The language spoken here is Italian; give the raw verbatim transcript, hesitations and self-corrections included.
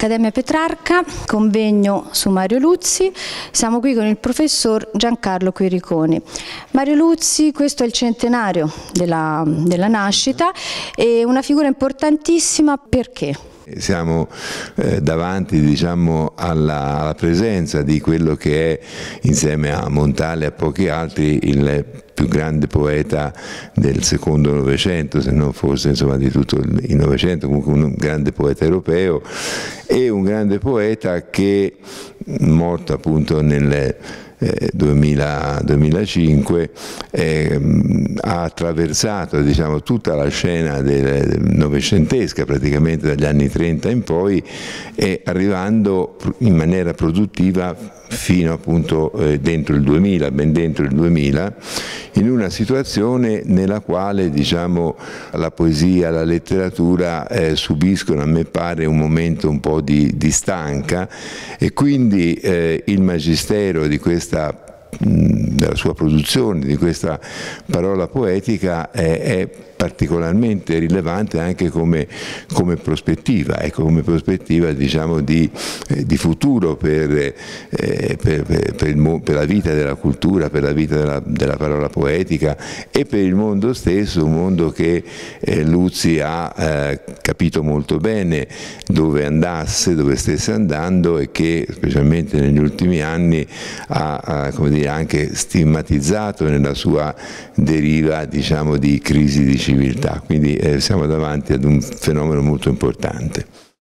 Accademia Petrarca, convegno su Mario Luzzi. Siamo qui con il professor Giancarlo Quiriconi. Mario Luzzi, questo è il centenario della, della nascita, e una figura importantissima perché? Siamo eh, davanti, diciamo, alla, alla presenza di quello che è, insieme a Montale e a pochi altri, il più grande poeta del secondo Novecento, se non forse insomma di tutto il Novecento, comunque un grande poeta europeo, e un grande poeta che, morto appunto nel Eh, duemila, duemilacinque, eh, ha attraversato, diciamo, tutta la scena del, del novecentesca, praticamente dagli anni trenta in poi, e arrivando in maniera produttiva fino appunto eh, dentro il duemila, ben dentro il duemila, in una situazione nella quale, diciamo, la poesia, la letteratura eh, subiscono, a me pare, un momento un po' di, di stanca, e quindi eh, il magistero di questa della sua produzione, di questa parola poetica è, è particolarmente rilevante anche come, come prospettiva, ecco, come prospettiva, diciamo, di, eh, di futuro per, eh, per, per, per, il, per la vita della cultura, per la vita della, della parola poetica e per il mondo stesso, un mondo che eh, Luzzi ha eh, capito molto bene dove andasse, dove stesse andando, e che specialmente negli ultimi anni ha, ha come dire, anche stigmatizzato nella sua deriva, diciamo, di crisi di civiltà. Quindi eh, siamo davanti ad un fenomeno molto importante.